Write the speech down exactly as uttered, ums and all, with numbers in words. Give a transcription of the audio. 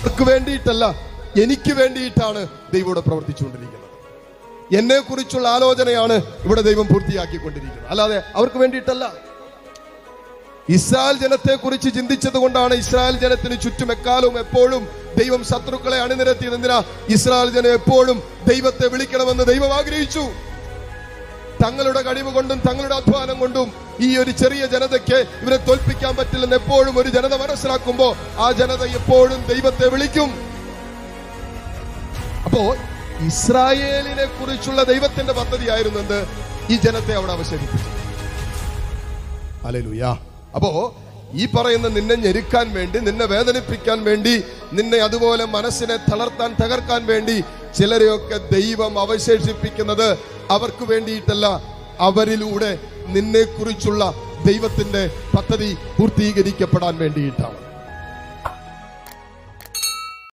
അവർക്ക് വേണ്ടിയിട്ടല്ല, എനിക്ക് വേണ്ടിയിട്ടാണ് ദൈവം ഇവിടെ പ്രവർത്തിച്ചുകൊണ്ടിരിക്കുന്നത്. എന്നെ കുറിച്ചുള്ള ആലോചനയാണ് ഇവിടെ ദൈവം പൂർത്തിയാക്കിക്കൊണ്ടിരിക്കുന്നത്, അല്ലാതെ അവർക്ക് വേണ്ടിയിട്ടല്ല. ഇസ്രായേൽ ജനത്തെ കുറിച്ച് ചിന്തിച്ചത് കൊണ്ടാണ് ഇസ്രായേൽ ജനത്തിന് ചുറ്റും എക്കാലവും എപ്പോഴും ദൈവം ശത്രുക്കളെ അണിനിരത്തിയത്. എന്തിനാ? ഇസ്രായേൽ ജനം എപ്പോഴും ദൈവത്തെ വിളിക്കണമെന്ന് ദൈവം ആഗ്രഹിച്ചു. തങ്ങളുടെ കഴിവ് കൊണ്ടും തങ്ങളുടെ അധ്വാനം കൊണ്ടും ഈ ഒരു ചെറിയ ജനതയ്ക്ക് ഇവരെ തോൽപ്പിക്കാൻ പറ്റില്ലെന്ന് എപ്പോഴും ഒരു ജനത മനസ്സിലാക്കുമ്പോ ആ ജനത എപ്പോഴും ദൈവത്തെ വിളിക്കും. അപ്പോ ഇസ്രായേലിനെ കുറിച്ചുള്ള ദൈവത്തിന്റെ പദ്ധതിയായിരുന്നു എന്ത്? ഈ ജനത്തെ അവിടെ അവശേഷിപ്പിച്ചു. ഹല്ലേലൂയ. അപ്പോ ഈ പറയുന്ന നിന്നെ ഞെരുക്കാൻ വേണ്ടി, നിന്നെ വേദനിപ്പിക്കാൻ വേണ്ടി, നിന്നെ അതുപോലെ മനസ്സിനെ തളർത്താൻ, തകർക്കാൻ വേണ്ടി ചിലരെയൊക്കെ ദൈവം അവശേഷിപ്പിക്കുന്നത് അവർക്ക് വേണ്ടിയിട്ടല്ല, അവരിലൂടെ നിന്നെ കുറിച്ചുള്ള ദൈവത്തിന്റെ പദ്ധതി പൂർത്തീകരിക്കപ്പെടാൻ വേണ്ടിയിട്ടാണ്.